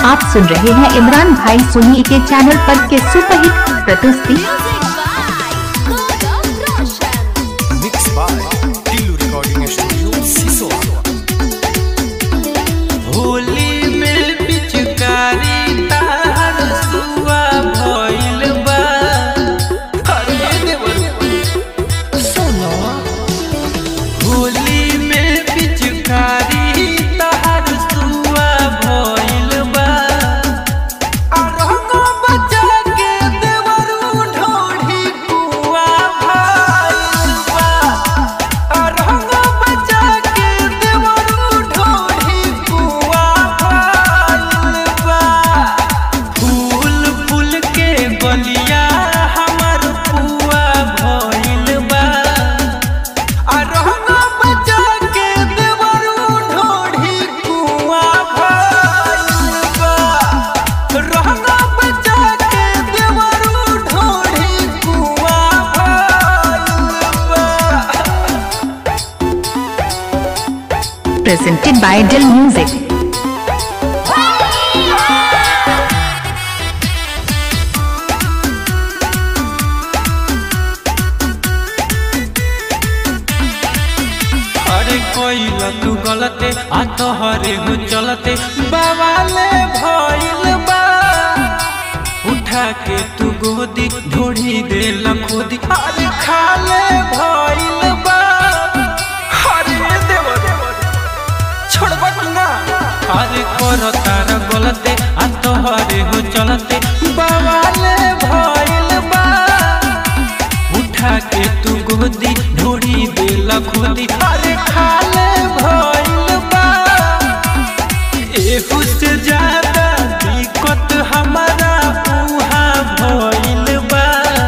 आप सुन रहे हैं इमरान भाई सोनी के चैनल पर के सुपरहिट प्रस्तुति। होली में पिचकारी तार सुआ भइल बा। अरे देवरू सुनो, होली में पिचकारी तार सुआ भइल बा। रंग बचा के देवरू ढोढ़ी कुआ भइल बा। रंग बचा के देवरू ढोढ़ी कुआ भइल बा। फूल फूल के गलिया हमर पुआ भइल बा। रंग बचा के देवरू ढोढ़ी कुआ भइल बा। रंग बचा के देवरू ढोढ़ी कुआ भइल बा। Presented by Dil Music। अरे कोई तू गलते आ तोहरे हो चलते बवाले भइल बा। उठा के तू गोदी ढोढ़ी दे लखोदी अरे खाले भइल बा। अरे देवर छोड़बा ना। अरे कर तार गलते आ तोहरे हो चलते बवाले भइल बा। उठा के तू गोदी ढोढ़ी दे लखोदी अरे खाले भइल बा। एहू से ज्यादा दिक्कत हमारा उहा भइल बा।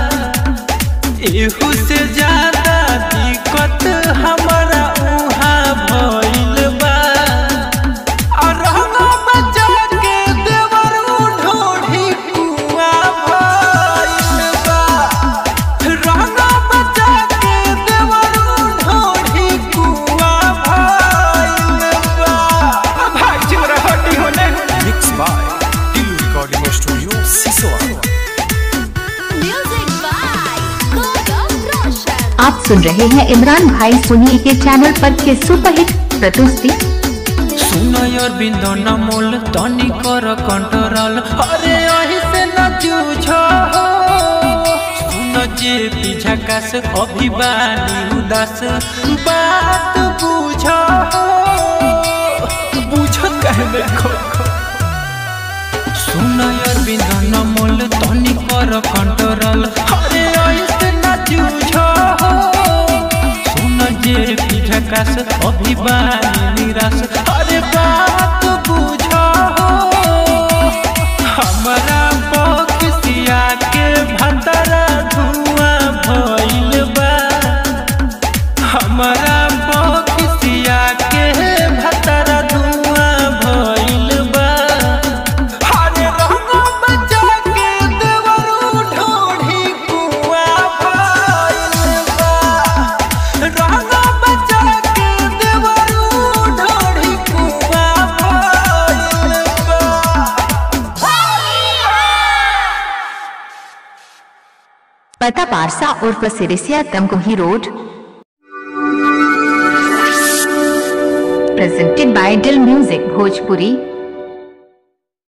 एहू से ज्यादा दिक्कत हमारा उहा भइल बा। रंग बचा के देवरू ढोढ़ी कुआ भइल बा। रंग बचा के देवरू ढोढ़ी कुआ भइल बा। भाई चिमरा हड्डी होने Mixed by Tilu Recording Studio, Sisoa। आप सुन रहे हैं इमरान भाई सोनी के चैनल पर के सुपरहिट प्रस्तुति। सुनो यार बिंदो न मोल तनी कर कंट्रोल। अरे यही से न जूझो। सुनो जे पीछा कास अभिमानी उदास बात बुझो। बुझत काहे देखो। सुनो यार बिंदो न मोल तनी कर कंट्रोल। अरे यही से न जूझो। सुनो जे पीछा कास अभिमानी निराश अरे बात बुझो। हमरा बक्सिया के भतरा धुआं भइल बा। हमरा बक्सिया के भतरा धुआं भइल बा। अरे रंग बचा के देवरू ढोढ़ी कुआ भइल बा। रंग बचा के देवरू ढोढ़ी कुआ भइल बा। पता पारसा उर्फ Sirisiya Tamkohi road. Presented by Dil Music Bhojpuri।